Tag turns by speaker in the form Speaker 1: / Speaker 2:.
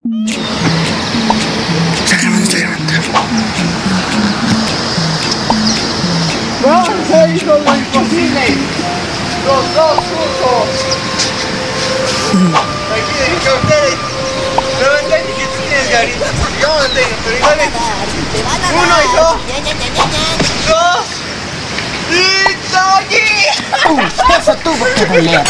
Speaker 1: Está grabando, está grabando.
Speaker 2: ¡No! ¡Se hizo lo imposible! ¡Los dos juntos! Aquí dije que ustedes no entienden que tú tienes garita. Yo no tengo, pero igualmente. Uno y dos. Dos. Y Doggy.
Speaker 1: Eso tuvo que doler.